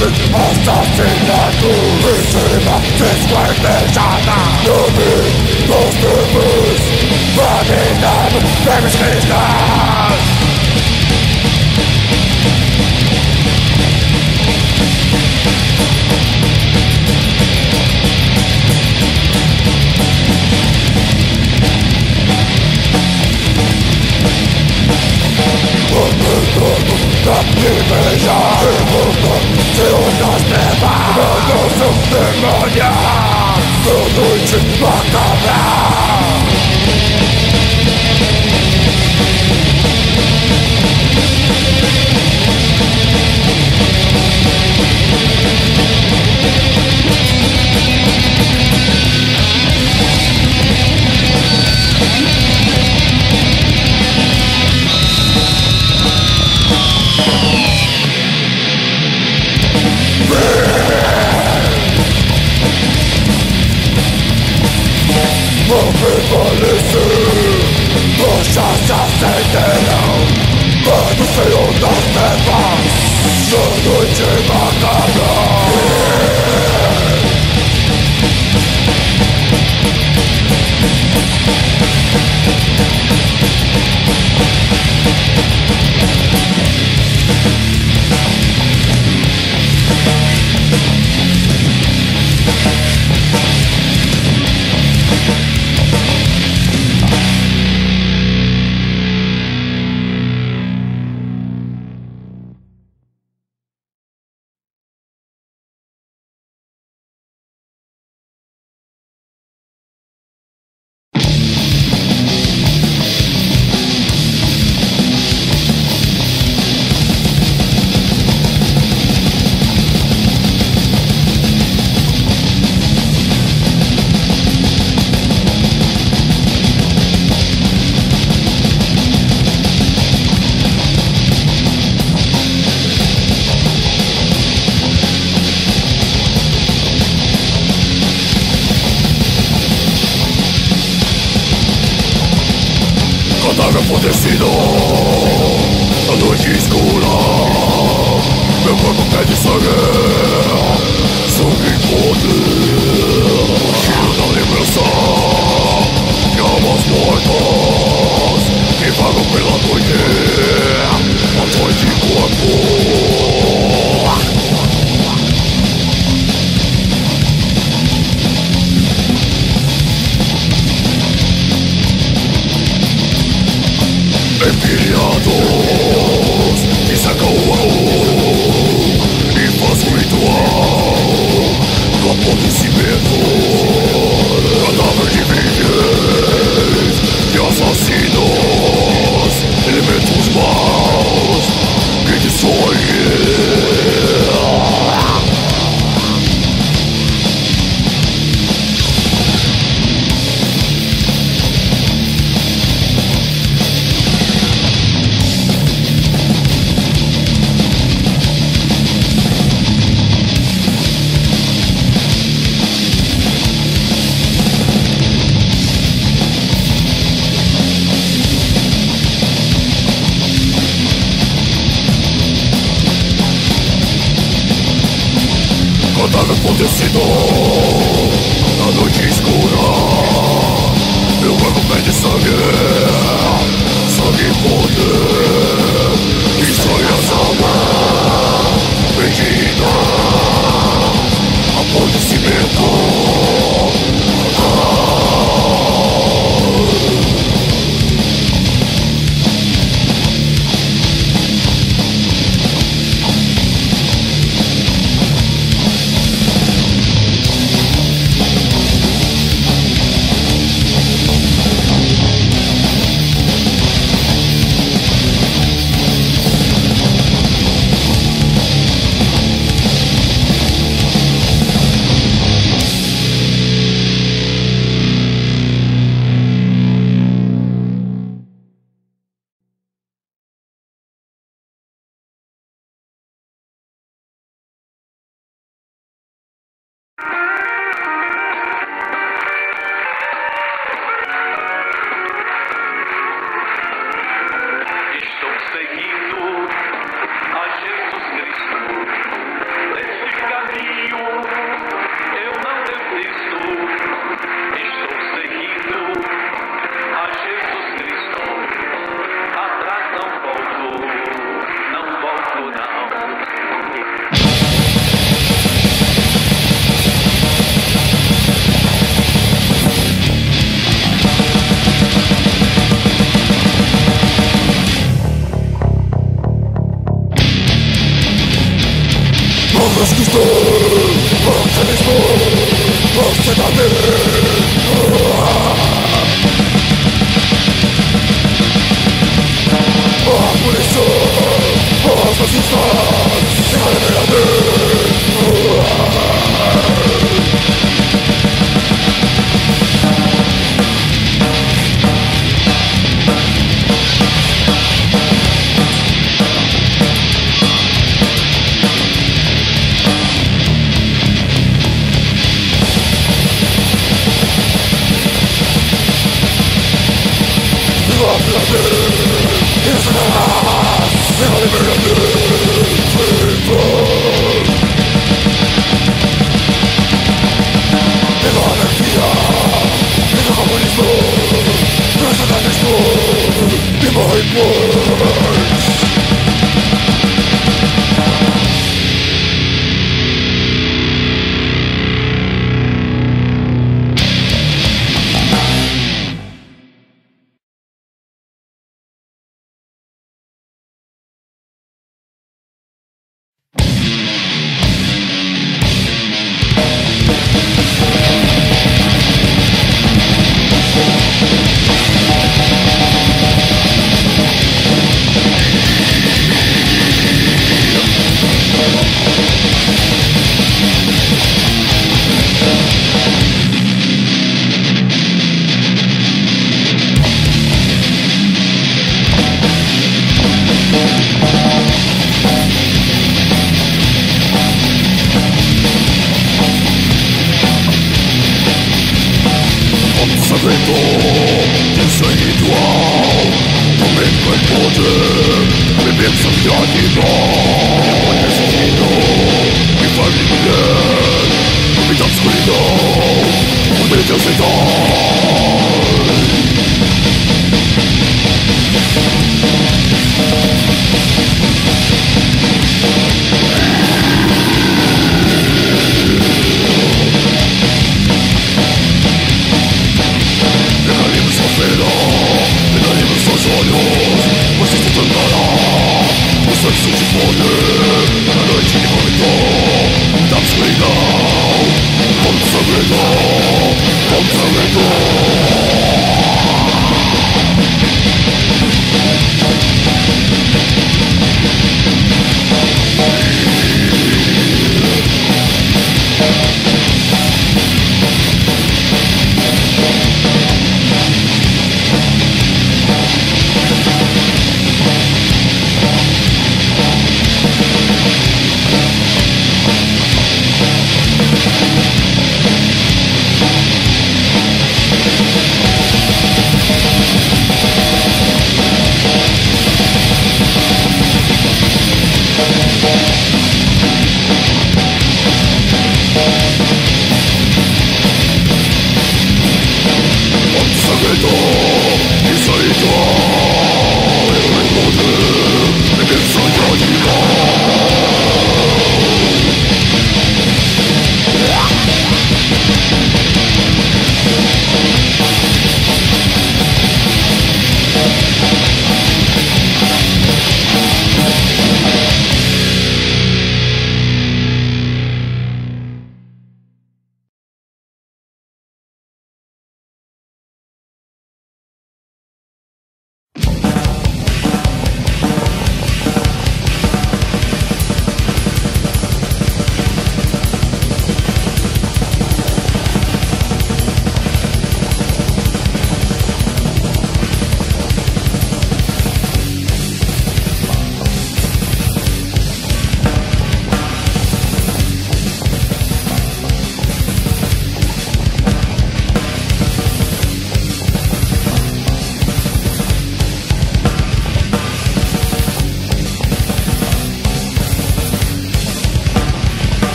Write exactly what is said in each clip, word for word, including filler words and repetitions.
Assassinato em cima desguarnejada. Nome dos tempos, vanidade, vermes cristãs. Da primeira pergunta, se ondas trevas não são demônios, da noite macabra. Vou prevalecer, bruxas se acenderão quando o Senhor das trevas na noite macabra. Cadáver apodrecido na noite escura, meu corpo pede sangue, sangue podre, cheiro da lembrança de almas mortas que vagam pela noite atrás de corpo. Empilhados que sacam o amor e faz um ritual do apodrecimento. Cadáver de virgens, de assassinos, elementos maus que destroem. Cadáver apodrecido na noite escura, meu corpo pede sangue, sangue podre, destrói as almas, pedindo apodrecimento.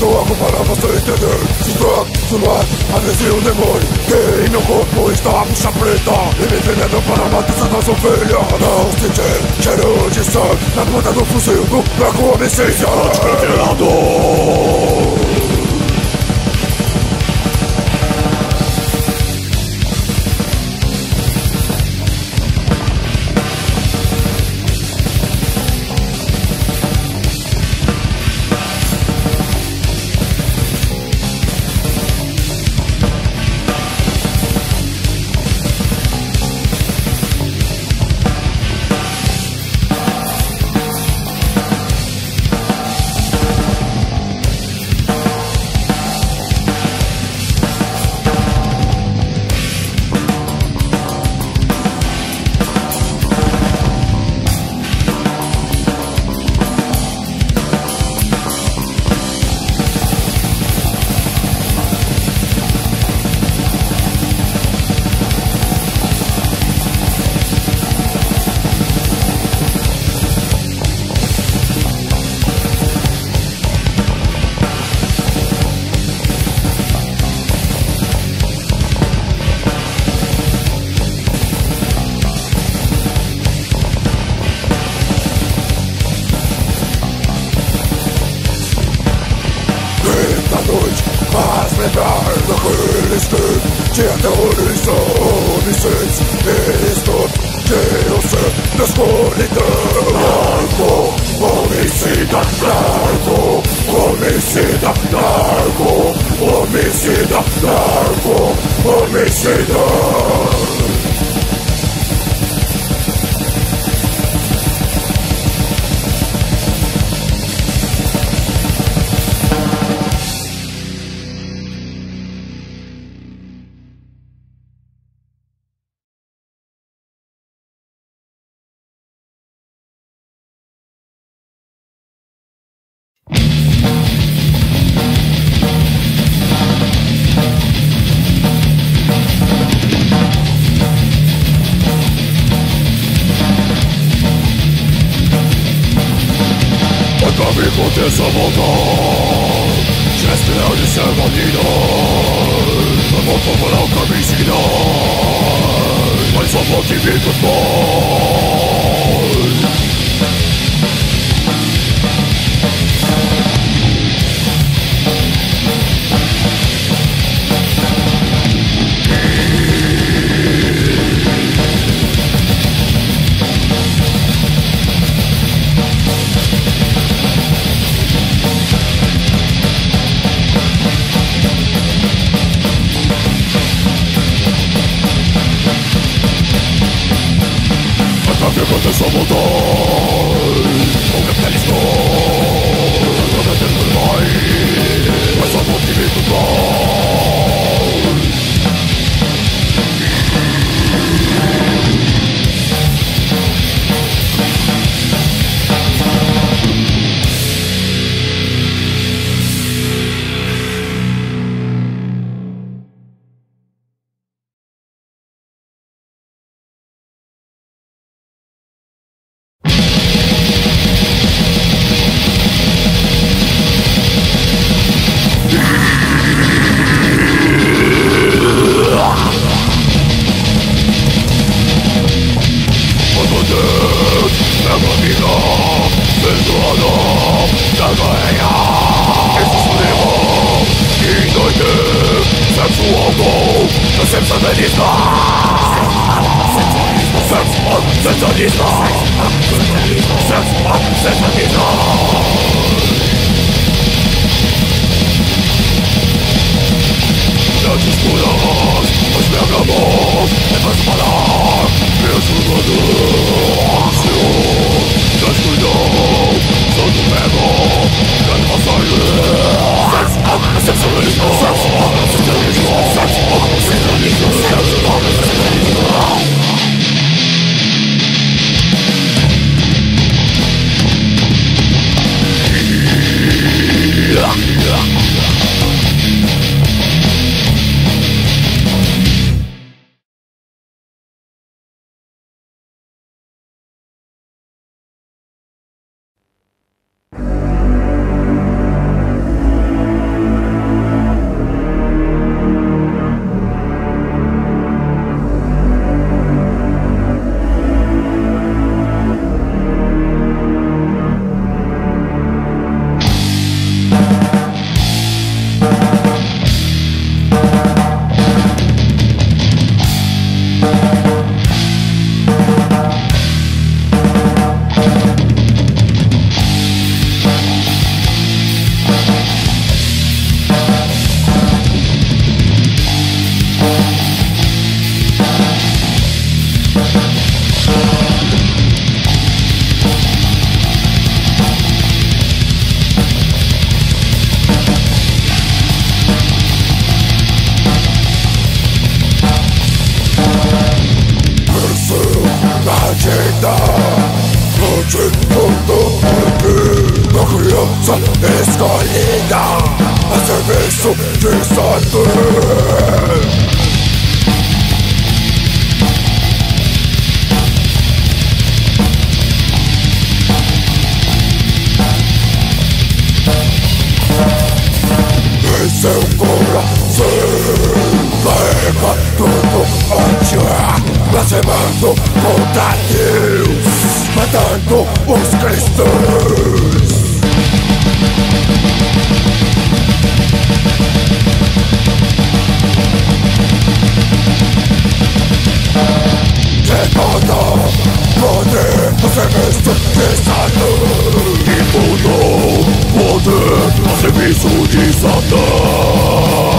Estou algo para você entender. Sustrato, sunar, adesivo um demônio que em meu corpo está a bucha preta e me veneno para matar essa nossa ovelha. Não sentir cheiro de sangue na ponta do fuzil do fraco homicídio descontrolado. Faz lembrar daqueles que te aterrorizam, Vicente. Estou de você na escuridão. Narco, homicida, narco, homicida, narco, homicida, narco, homicida. Aconteça voltar, já esperar de ser bandido. A volta para o caminho seguirá, mas a volta e fica bom. Aconteça voltar, o capitalismo não vai ter por mais, mas a volta e fica bom. Satan. Seu coração larga tudo onde é, blasfemando contra Deus, matando os cristãos. Demanda poder ao serviço de Satã, e tudo poder ao serviço de Satã.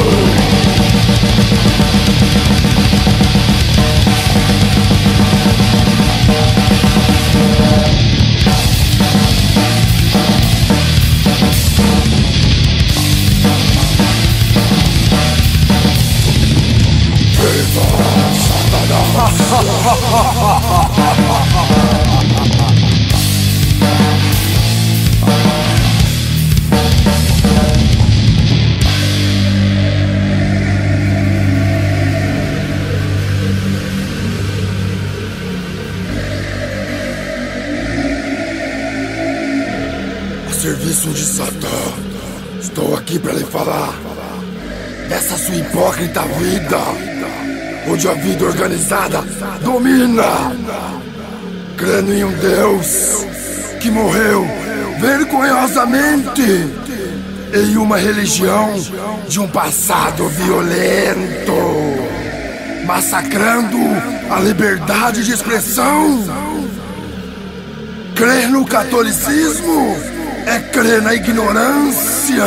Serviço de Satã, estou aqui para lhe falar dessa sua hipócrita vida, onde a vida organizada domina, crendo em um Deus que morreu vergonhosamente em uma religião de um passado violento, massacrando a liberdade de expressão. Crer no catolicismo é crer na ignorância.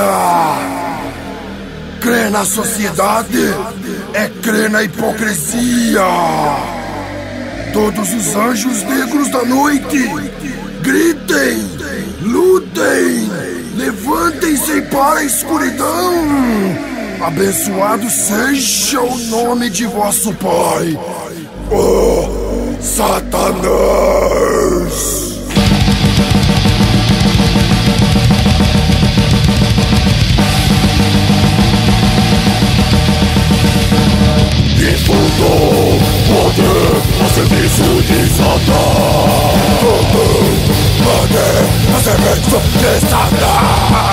Crer na sociedade é crer na hipocrisia. Todos os anjos negros da noite, gritem, lutem, levantem-se para a escuridão. Abençoado seja o nome de vosso Pai, oh Satanás. Tudo poder ao serviço de Satã. Tudo poder ao serviço de Satã.